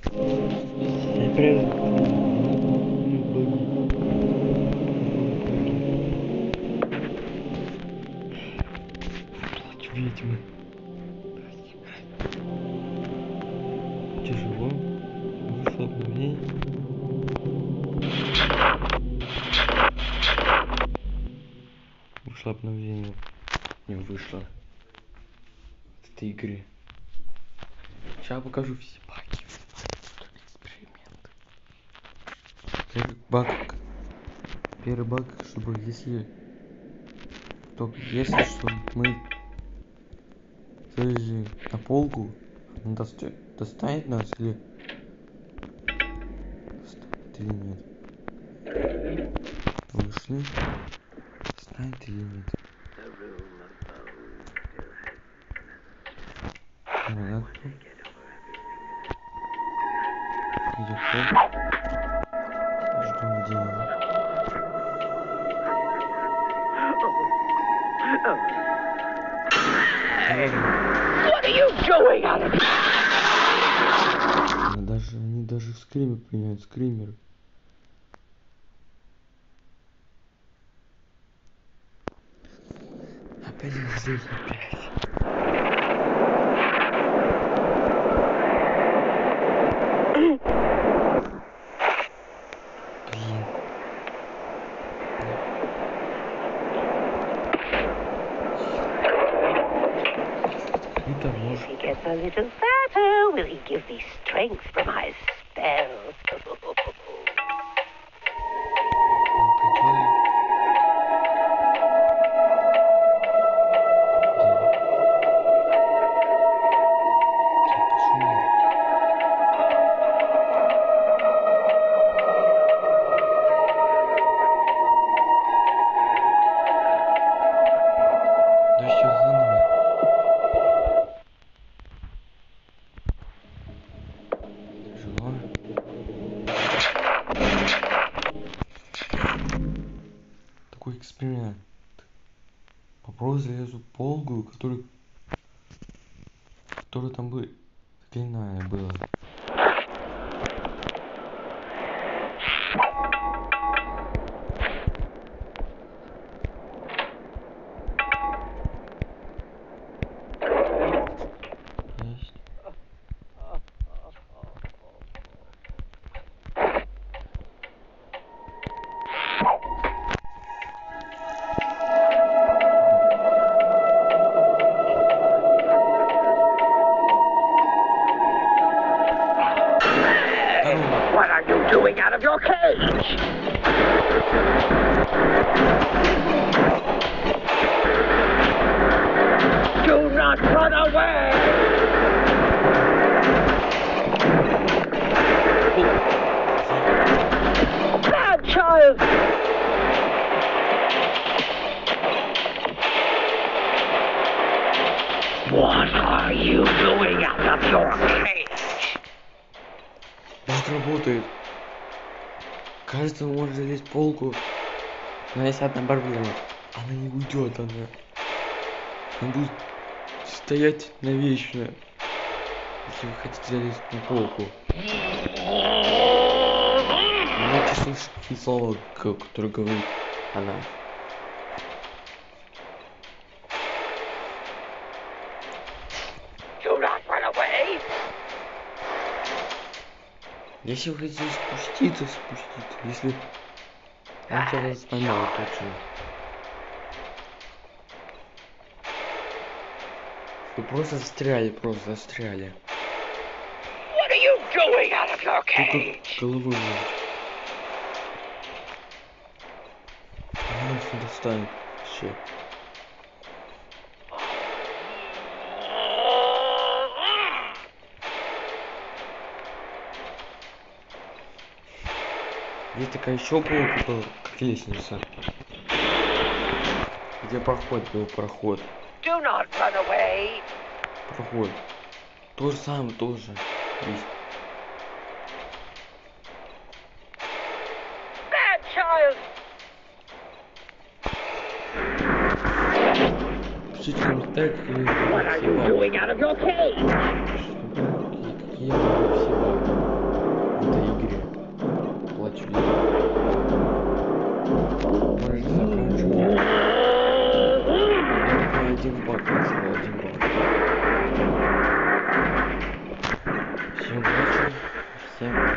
Я прям... Плачь ведьмы. Тяжело. Вышло обновление. Вышло обновление. Не вышло. От этой игры. Сейчас покажу все баги. Эксперимент. Первый баг, чтобы если что мы залезли на полку, он достанет нас или нет? Вышли. Достанет или нет? Гранату. Где пол? Ждем дело. What are you doing out of Они даже в скриме поменяют скример. Опять здесь опять. Блин. Это может. He gets a little fatter, will he give me strength for my spells? Такой эксперимент. Попробуй залезу в полку, который там бы длинная была. Есть. What are you doing out of your cage? Do not run away! Bad child! What are you doing out of your cage? Баг работает. Кажется, можно залезть в полку. Но есть одна проблема. Она не уйдет, она будет стоять навечно. Если вы хотите залезть на полку. Можете слышать слово, которое говорит она. Do not run away! Если вы хотите спуститься. Если он тебя застанет, точно. Вы просто застряли. What are you doing out of your Только cage? головой можете. Она нас не достанет вообще. Есть такая еще полка была, как лестница. Где проход. Do not run away! Проход. То же самое тоже есть. Bad child! Пишите в комментариях, What are you doing out of your cage? какие все один баг нашел, один баг. Всем удачи, всем